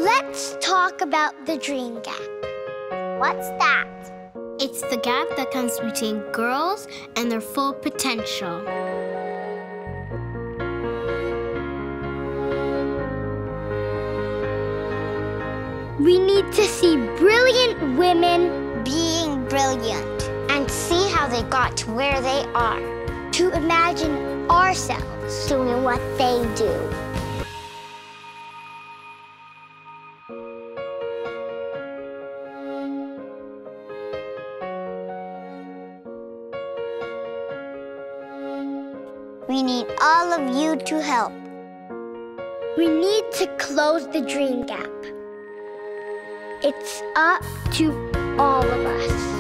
Let's talk about the dream gap. What's that? It's the gap that comes between girls and their full potential. We need to see brilliant women being brilliant and see how they got to where they are. To imagine ourselves doing what they do. We need all of you to help. We need to close the dream gap. It's up to all of us.